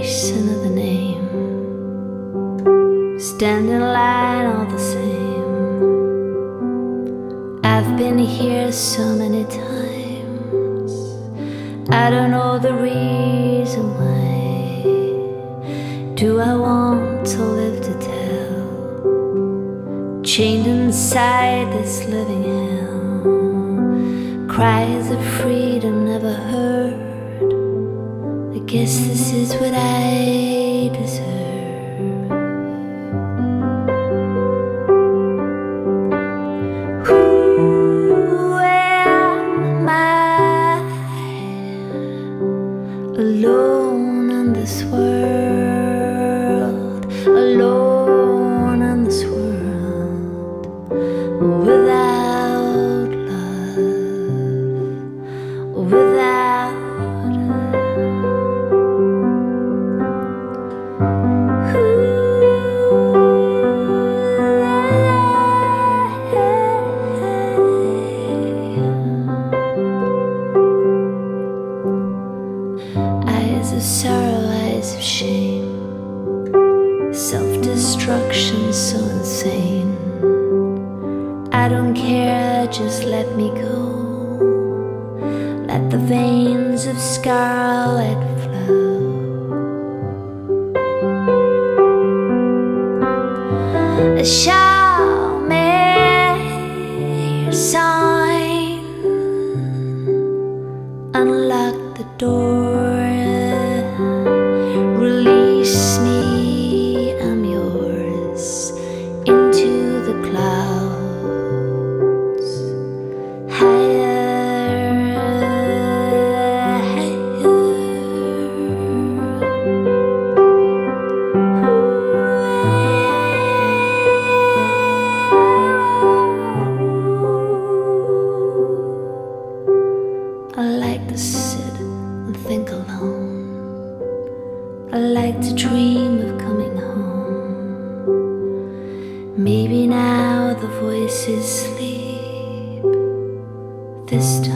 face, another name, stand in line all the same. I've been here so many times, I don't know the reason why. Do I want to live to tell, chained inside this living hell? Cries of freedom never heard, I guess this is what I deserve. Who am I, alone in this world, alone in this world, without love, without eyes of sorrow, eyes of shame, self-destruction so insane. I don't care, just let me go. Let the veins of scarlet flow. Show me your sign, unlock the door, release me, I'm yours, into the clouds, higher, higher. I like to sit and think alone, I like to dream of coming home. Maybe now the voices sleep this time.